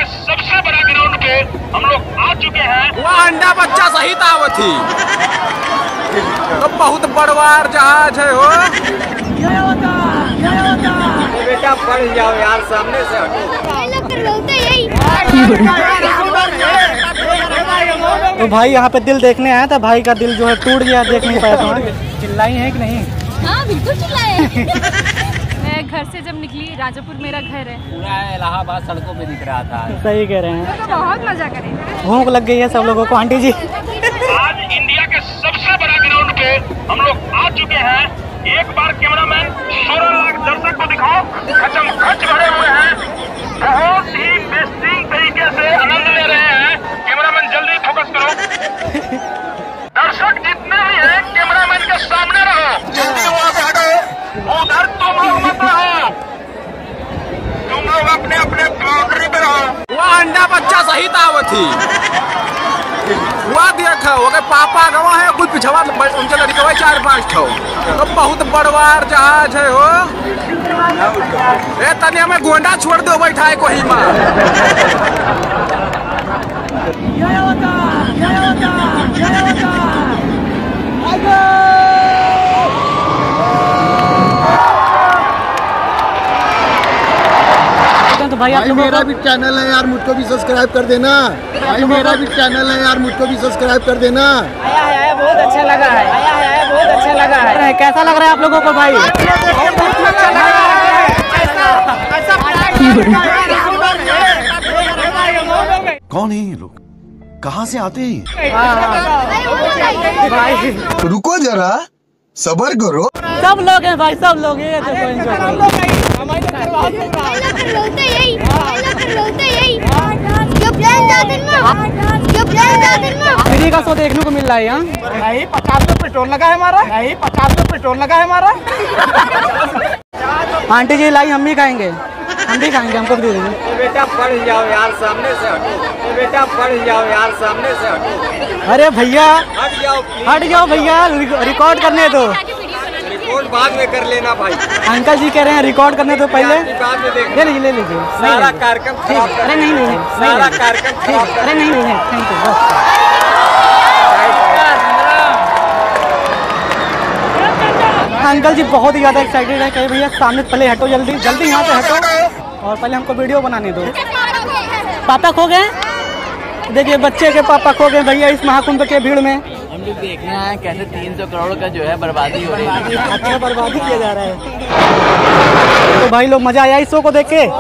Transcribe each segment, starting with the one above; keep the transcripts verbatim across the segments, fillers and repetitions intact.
सबसे बड़ा ग्राउंड पे हम लोग आ चुके हैं। वह अंडा बच्चा सहित आवत थी तो बहुत बड़वार जहाज है हो। बेटा पढ़ जाओ यार, सामने से तो भाई यहाँ पे दिल देखने आया था, भाई का दिल जो है टूट गया, देख नहीं पाया था। चिल्लाई है कि नहीं? हाँ बिल्कुल चिल्लाए। मैं घर से जब निकली, राजापुर मेरा घर है, पूरा इलाहाबाद सड़कों पे दिख रहा था। सही कह रहे हैं, तो बहुत मजा करेंगे। भूख लग गई है सब लोगों को। आंटी जी आज इंडिया के सबसे बड़ा ग्राउंड पे हम लोग आ चुके हैं। एक बार कैमरामैन सोलह लाख दर्शक को दिखाओ, खचम खच भरे हुए हैं, बहुत ही बेहतरीन तरीके से आनंद ले रहे हैं। कैमरामैन जल्दी फोकस करो। दर्शक जितने भी हैं कैमरामैन के सामने रहो, जल्दी वहाँ पे हटो, उधर तुम लोग मत रहो, तुम लोग अपने अपने बाउंड्री पे रहो। वह अंडा बच्चा सहित आवत थी वह देख हो गए पापा गवा है कुछ पिछवा उनके लड़के चार पाँच ठो तो बहुत बड़वार जहाज है हो। ए तने हमें गोंडा छोड़ दो बैठाए कोही माँ। तो भाई, भाई मेरा भी चैनल है यार, मुझको भी सब्सक्राइब कर देना। भाई मेरा भी चैनल है यार, मुझको भी सब्सक्राइब कर देना। आया है, आया बहुत अच्छा लगा है, आया है, आया बहुत अच्छा लगा है। कैसा लग रहा है आप लोगों को भाई? कौन है ये लोग, कहाँ से आते हैं? रुको जरा, सबर करो। सब लोग हैं भाई, सब लोग हैं। फ्री का शो देखने को मिल रहा है यहाँ। नहीं, पचास रुपये पेट्रोल लगा है हमारा। नहीं, पचास रुपये पेट्रोल लगा है हमारा। आंटी जी लाई, हम भी खाएंगे, हम भी खाएंगे, हमको भी दे दीजिए। बेटा पढ़ जाओ यार, सामने से हटो। बेटा पढ़ जाओ यार, सामने से हटो। अरे भैया हट जाओ, हट जाओ भैया, रिकॉर्ड करने दो। रिकॉर्ड बाद में कर लेना भाई। अंकल जी कह रहे हैं रिकॉर्ड करने दो पहले। बाद में देख ले लीजिए, ले लीजिए। सारा कार्यक्रम खराब कर- अरे नहीं नहीं, सारा कार्यक्रम खराब कर- अरे नहीं नहीं, थैंक यू बस। अंकल जी बहुत ही ज्यादा एक्साइटेड है, कहे भैया सामने पहले हटो, जल्दी जल्दी यहाँ से हटो और पहले हमको वीडियो बनाने दो। पापा खो गए, देखिए बच्चे के पापा खो गए भैया इस महाकुंभ के भीड़ में। हम लोग देख रहे हैं कैसे तीन सौ करोड़ का जो है बर्बादी हो रही है। अच्छा बर्बादी किया जा रहा है। तो भाई लोग मजा आया इस शो को देख के?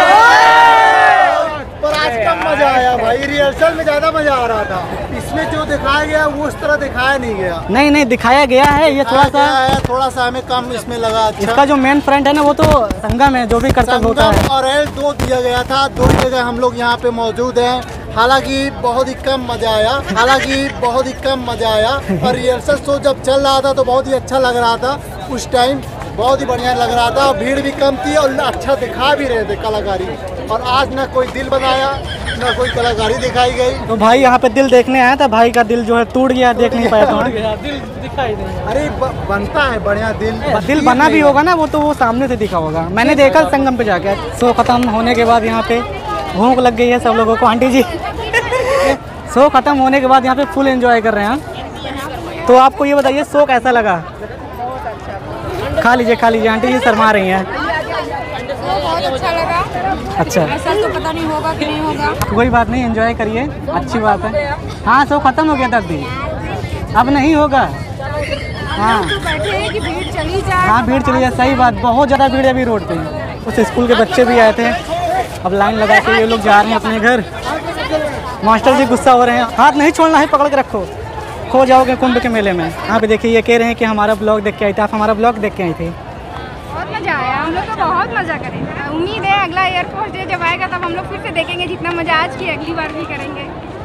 पर आज कम मजा आया भाई, रिहर्सल में ज्यादा मजा आ रहा था। इसमें जो दिखाया गया वो उस तरह दिखाया नहीं गया। नहीं नहीं, दिखाया गया है, ये थोड़ा सा है, थोड़ा सा हमें कम इसमें लगा। अच्छा। इसका जो मेन फ्रेंड है ना वो तो संगम है, जो भी कर्तव्य होता है। और एल दो दिया गया था, दो जगह हम लोग यहाँ पे मौजूद हैं। हालांकि बहुत ही कम मजा आया, हालांकि बहुत ही कम मजा आया। और रिहर्सल शो जब चल रहा था तो बहुत ही अच्छा लग रहा था, उस टाइम बहुत ही बढ़िया लग रहा था। भीड़ भी कम थी और अच्छा दिखा भी रहे थे कलाकारी। और आज ना कोई दिल बनाया, ना कोई कलाकारी दिखाई गई। तो भाई यहाँ पे दिल देखने आया था, भाई का दिल जो है टूट गया, देख नहीं पाया था। दिल दिखाई दे, अरे ब, बनता है बढ़िया दिल। दिल बना भी होगा ना वो तो वो सामने से दिखा होगा। मैंने देखा संगम पे जाके। शो खत्म होने के बाद यहाँ पे भूख लग गई है सब लोगों को। आंटी जी शो खत्म होने के बाद यहाँ पे फुल एंजॉय कर रहे हैं। तो आपको ये बताइए शो कैसा लगा? खा लीजिए, खा लीजिए, आंटी जी शर्मा रही हैं। बहुत अच्छा लगा। अच्छा, ऐसा तो पता नहीं होगा कि नहीं होगा। कोई बात नहीं, एंजॉय करिए, अच्छी बात है। हाँ शो खत्म हो गया तब भी, अब नहीं होगा। हाँ तो बैठे हैं कि भीड़ चली जाए। हाँ भीड़ चली जाए, सही बात, बहुत ज़्यादा भीड़ है अभी रोड पे। उस स्कूल के बच्चे भी आए थे, अब लाइन लगा के ये लोग जा रहे हैं अपने घर। मास्टर जी गुस्सा हो रहे हैं, हाथ नहीं छोड़ना है, पकड़ के रखो, खो जाओगे कुंभ के मेले में। यहाँ पे देखिए ये कह रहे हैं कि हमारा ब्लॉग देख के आई थी। आप हमारा ब्लॉग देख के आई थी? बहुत मजा आया, हम लोग तो बहुत मजा करेंगे। उम्मीद है अगला एयरपोर्ट डे जब आएगा तब हम लोग फिर से देखेंगे। जितना मजा आज की अगली बार भी करेंगे।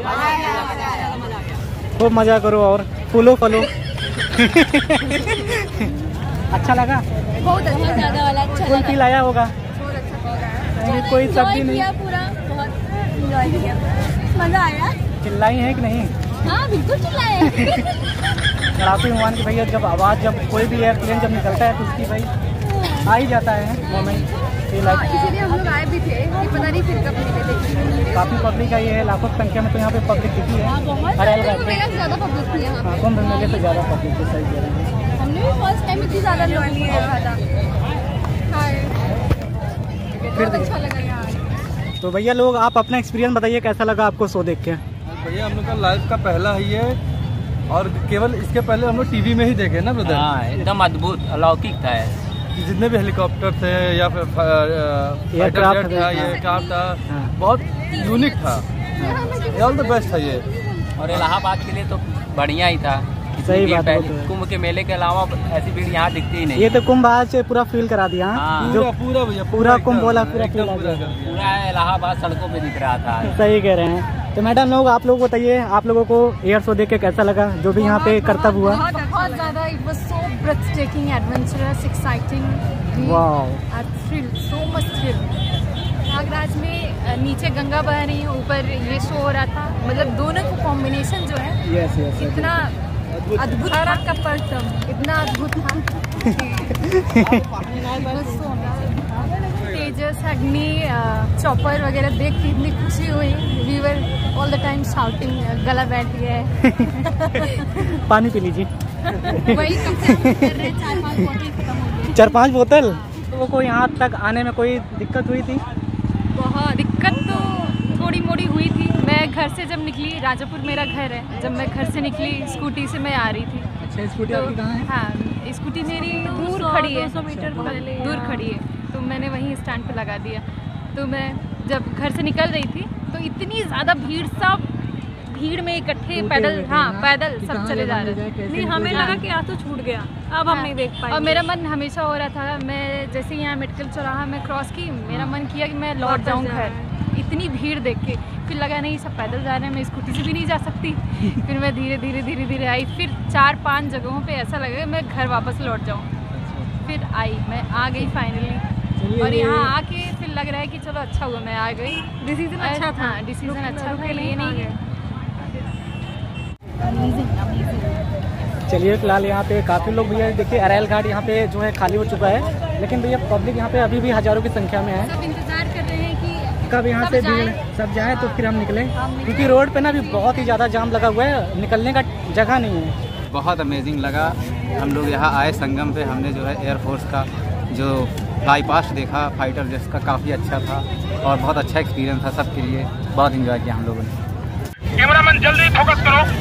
खूब मजा करो और फूलो फलो। अच्छा लगा? बहुत अच्छा, ज्यादा वाला अच्छा फुल फील आया होगा? कोई सब्जी नहीं, पूरा बहुत एंजॉय किया, मजा आया। चिल्लाई है कि नहीं? हाँ बिल्कुल चिल्लाए। कड़ापी हुमान की भैया जब आवाज़, जब कोई भी एयरप्लेन जब निकलता है तो उसकी भाई आ ही जाता है मोमेंट। इसीलिए हम लोग आए भी थे कि पता नहीं फिर कब मिले। काफ़ी पब्लिक आई है, लाखों की संख्या में तो यहाँ पे पब्लिक दिखी है। अरेल घाट पे ज़्यादा पब्लिक थी यहाँ। हाँ, कुंभ मेले से ज़्यादा पब्लिक थी, सही कह रहे हैं। हमने भी फर्स्ट टाइम इतनी ज़्यादा लोग नहीं देखा था। बहुत अच्छा लगा यार। तो भैया लोग आप अपना एक्सपीरियंस बताइए, कैसा लगा आपको शो देख के? भैया हम लोग का लाइव का पहला ही है और केवल इसके पहले हम लोग टीवी में ही देखे ना ब्रदर। हाँ, एकदम अद्भुत अलौकिक था। जितने भी हेलीकॉप्टर थे या फिर एयरक्राफ्ट था, ये एयरक्राफ्ट था, बहुत यूनिक था। ऑल द बेस्ट था ये। और इलाहाबाद के लिए तो बढ़िया ही था। सही बात है। कुंभ के मेले के अलावा ऐसी भीड़ यहाँ दिखती ही नहीं। ये तो कुंभ आज से पूरा फील करा दिया। हाँ। जो पूरा भैया पूरा कुंभ वाला पूरा फील आ गया। पूरा इलाहाबाद सड़कों पे दिख रहा था। सही कह रहे हैं। तो मैडम लोग आप लोग बताइए, आप लोगों को एयर शो देख के कैसा लगा, जो भी यहाँ पे कर्तव्य हुआ? बहुत ज़्यादा, it was so breathtaking, adventurous, exciting, wow, thrill, so much thrill. Prayagraj में नीचे गंगा बह रही है, ऊपर ये शो हो रहा था, मतलब दोनों का कॉम्बिनेशन जो है यस यस इतना अद्भुत का पर्टम इतना अद्भुत था। तेजस, अग्नि, चॉपर वगैरह देख के इतनी खुशी हुई। We were all the time shouting, गला बैठ गया है। पानी पी लीजिए। वही कम से कम कर रहे, चार पाँच बोतल खत्म हो गई। चार पाँच बोतल। लोगों को यहाँ तक आने में कोई दिक्कत हुई थी? बहुत दिक्कत तो थोड़ी मोड़ी हुई थी। मैं घर से जब निकली, राजापुर मेरा घर है, जब मैं घर से निकली स्कूटी से मैं आ रही थी। अच्छा, स्कूटी तो, आपकी कहाँ है? हाँ, स्कूटी मेरी दूर खड़ी है, दो सौ मीटर दूर खड़ी है, तो मैंने वहीं स्टैंड पे लगा दिया। तो मैं जब घर से निकल रही थी तो इतनी ज़्यादा भीड़, सब भीड़ में इकट्ठे पैदल, हाँ पैदल सब चले जा रहे थे। नहीं, हमें लगा कि आज तो छूट गया, अब हम नहीं देख पाए। और मेरा मन हमेशा हो रहा था, मैं जैसे यहाँ मेडिकल चौराहा में क्रॉस की, मेरा मन किया कि मैं लौट जाऊँ घर, इतनी भीड़ देख के। फिर लगा नहीं, सब पैदल जा रहे हैं, मैं स्कूटी से भी नहीं जा सकती। फिर मैं धीरे धीरे धीरे धीरे आई, फिर चार पांच जगहों पे ऐसा लगा मैं घर वापस लौट जाऊँ। फिर आई, मैं आ गई फाइनली। और यहाँ आके फिर लग रहा है कि चलो अच्छा हुआ मैं आ गई। डिसीजन अच्छा था, डिसीजन अच्छा था, ये नहीं। चलिए फिलहाल यहाँ पे काफ़ी लोग भैया देखिए, अरेल घाट यहाँ पे जो है खाली हो चुका है, लेकिन भैया पब्लिक यहाँ पे अभी भी हज़ारों की संख्या में है। सब इंतजार कर रहे हैं कि कब यहाँ से भीड़ सब जाए तो फिर हम निकलें, क्योंकि रोड पे ना अभी बहुत ही ज़्यादा जाम लगा हुआ है, निकलने का जगह नहीं है। बहुत अमेजिंग लगा। हम लोग यहाँ आए संगम पे, हमने जो है एयरफोर्स का जो फ्लाई पास्ट देखा, फाइटर जेट्स का, काफ़ी अच्छा था और बहुत अच्छा एक्सपीरियंस था सबके लिए। बहुत इंजॉय किया हम लोगों ने। कैमरामैन जल्दी फोकस करो।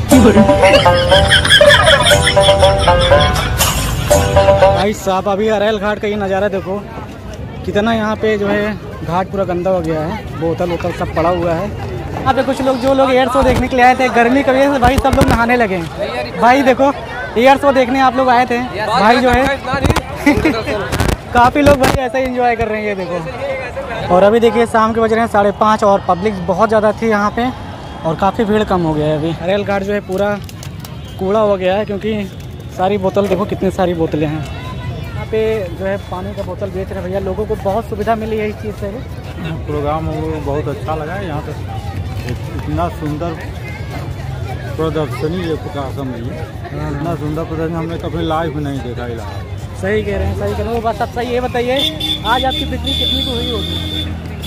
भाई साहब अभी अरेल घाट का ये नज़ारा देखो, कितना यहाँ पे जो है घाट पूरा गंदा हो गया है, बोतल वोतल सब पड़ा हुआ है। यहाँ पे कुछ लोग, जो लोग एयर शो देखने के लिए आए थे, गर्मी की वजह से भाई सब लोग नहाने लगे। भाई देखो एयर शो देखने आप लोग आए थे, भाई जो है काफ़ी लोग भाई ऐसा ही इंजॉय कर रहे हैं, ये देखो। और अभी देखिए शाम के बज रहे हैं साढ़े पाँच और पब्लिक बहुत ज़्यादा थी यहाँ पे और काफ़ी भीड़ कम हो गया है। अभी अरेल घाट जो है पूरा कूड़ा हो गया है, क्योंकि सारी बोतल देखो, कितनी सारी बोतलें हैं यहाँ पे जो है पानी का बोतल बेच रहे हैं भैया। लोगों को बहुत सुविधा मिली है इस चीज़ से। प्रोग्राम बहुत अच्छा लगा यहाँ पे, इतना सुंदर प्रदर्शनी ये प्रकाशन में, इतना सुंदर प्रदर्शनी हमने कभी लाइव में नहीं देखा इलाहाबाद। सही कह रहे हैं, सही कह रहे हैं। बस अब सही ये बताइए, आज आपकी बिक्री कितनी को हुई होगी?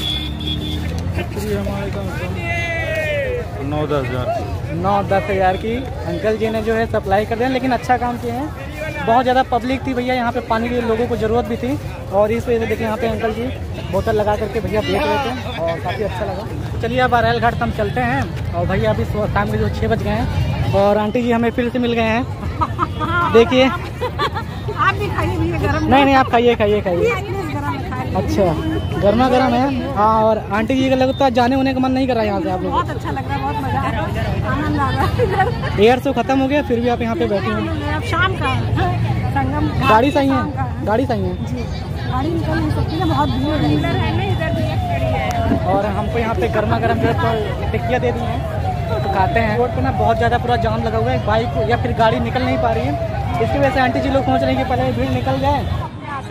बिक्री हमारे कम से कम नौ दस हज़ार नौ दस हज़ार की अंकल जी ने जो है सप्लाई कर दिया, लेकिन अच्छा काम किए हैं। बहुत ज़्यादा पब्लिक थी भैया, यहाँ पे पानी की लोगों को ज़रूरत भी थी और इस वजह से देखिए यहाँ पे अंकल जी बोतल लगा करके भैया बेच रहे थे और काफ़ी अच्छा लगा। चलिए अब अरेल घाट हम चलते हैं और भैया अभी शाम के जो छः बज गए हैं और आंटी जी हमें फिर से मिल गए हैं। देखिए आप भी खाइए भैया, गरम नहीं नहीं आप खाइए खाइए खाइए। अच्छा गर्मा गर्म है। हाँ और आंटी जी का लगता है जाने होने का मन नहीं कर रहा है यहाँ से आप लोग? बहुत अच्छा लग रहा है, बहुत मजा आ रहा है, आनंद आ रहा है। एयर शो खत्म हो गया फिर भी आप यहाँ पे बैठे हैं? अब शाम का संगम गाड़ी सही है, गाड़ी सही है जी, गाड़ी निकल नहीं सकती है, बहुत भीड़ है इधर भी खड़ी है। और हमको यहाँ पे गर्मा गर्म जो है टिक्कियाँ दे दी हैं तो खाते हैं। रोड पे ना बहुत ज़्यादा पूरा जाम लगा हुआ है, बाइक या फिर गाड़ी निकल नहीं पा रही है, इसकी वजह से आंटी जी लोग सोच रहे हैं कि पहले भीड़ निकल जाए।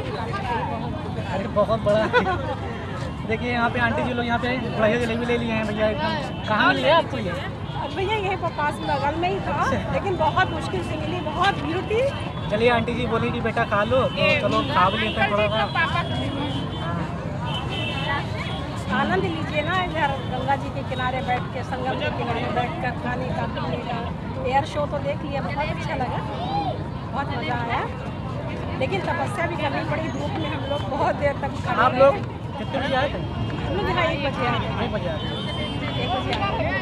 अरे बहुत बड़ा देखिए यहाँ पे आंटी जी लोग यहाँ पे बढ़िया जलेबी ले लिए हैं भैया। एकदम कहाँ मिल गया आपको ये? भैया यही पास बगल में ही था, लेकिन बहुत मुश्किल से मिली, बहुत भीड़ थी। चलिए आंटी जी बोली कि बेटा खा लो, तो चलो खा भी लेते हैं थोड़ा सा। आनंद लीजिए ना इधर गंगा जी के किनारे बैठ के, संगम के किनारे बैठ कर खाने का पीने का। एयर शो तो देख लिया, बहुत अच्छा लगा, बहुत मज़ा आया। लेकिन तपस्या भी करनी पड़ी, धूप में हम लोग बहुत देर तक खड़े आप रहे। लोग कितने बजे आए थे? हम लोग यहाँ एक बजे आए थे। एक बजे आए थे। एक बजे आए थे।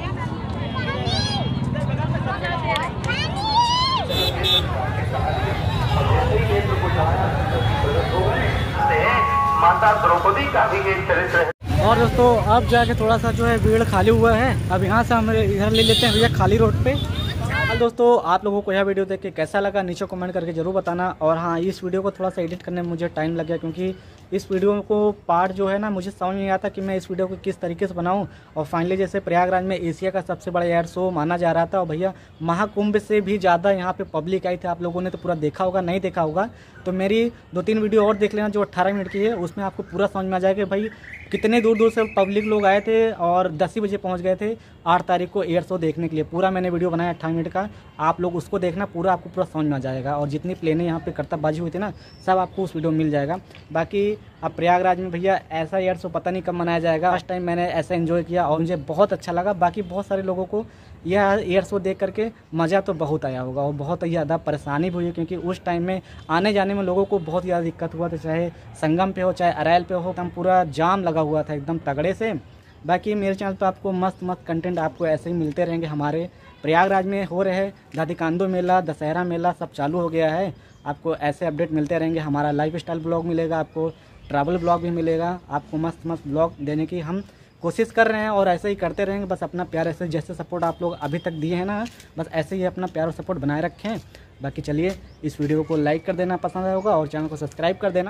माता द्रौपदी का भी एक चरित्र है। और दोस्तों अब जाके थोड़ा सा जो है भीड़ खाली हुआ है, अब यहाँ से हम इधर ले लेते हैं भैया खाली रोड पे। और दोस्तों आप लोगों को यह वीडियो देख के कैसा लगा नीचे कमेंट करके ज़रूर बताना। और हाँ, इस वीडियो को थोड़ा सा एडिट करने में मुझे टाइम लग गया, क्योंकि इस वीडियो को पार्ट जो है ना मुझे समझ नहीं आता कि मैं इस वीडियो को किस तरीके से बनाऊं। और फाइनली जैसे प्रयागराज में एशिया का सबसे बड़ा एयर शो माना जा रहा था, और भैया महाकुंभ से भी ज़्यादा यहाँ पे पब्लिक आई थी। आप लोगों ने तो पूरा देखा होगा, नहीं देखा होगा तो मेरी दो तीन वीडियो और देख लेना जो अट्ठारह मिनट की है, उसमें आपको पूरा समझ में आ जाएगा भाई कितने दूर दूर से पब्लिक लोग आए थे और दस ही बजे पहुंच गए थे आठ तारीख को एयर शो देखने के लिए। पूरा मैंने वीडियो बनाया अट्ठारह मिनट का, आप लोग उसको देखना, पूरा आपको पूरा समझ में आ जाएगा। और जितनी प्लेनें यहाँ पे करतबबाजी हुई थी ना, सब आपको उस वीडियो में मिल जाएगा। बाकी अब प्रयागराज में भैया ऐसा एयर शो पता नहीं कब मनाया जाएगा। फर्स्ट टाइम मैंने ऐसा एंजॉय किया और मुझे बहुत अच्छा लगा। बाकी बहुत सारे लोगों को यह एयर शो देख करके मज़ा तो बहुत आया होगा और बहुत ही ज़्यादा परेशानी भी हुई, क्योंकि उस टाइम में आने जाने में लोगों को बहुत ज़्यादा दिक्कत हुआ था, चाहे संगम पे हो चाहे अरैल पे हो, एकदम पूरा जाम लगा हुआ था एकदम तगड़े से। बाकी मेरे चैनल पर आपको मस्त मस्त कंटेंट आपको ऐसे ही मिलते रहेंगे। हमारे प्रयागराज में हो रहे दादिकांदो मेला, दशहरा मेला सब चालू हो गया है, आपको ऐसे अपडेट मिलते रहेंगे। हमारा लाइफ स्टाइल ब्लॉग मिलेगा, आपको ट्रैवल ब्लॉग भी मिलेगा, आपको मस्त मस्त ब्लॉग देने की हम कोशिश कर रहे हैं और ऐसे ही करते रहेंगे। बस अपना प्यार ऐसे जैसे सपोर्ट आप लोग अभी तक दिए हैं ना, बस ऐसे ही अपना प्यार और सपोर्ट बनाए रखें। बाकी चलिए इस वीडियो को लाइक कर देना पसंद आया होगा और चैनल को सब्सक्राइब कर देना।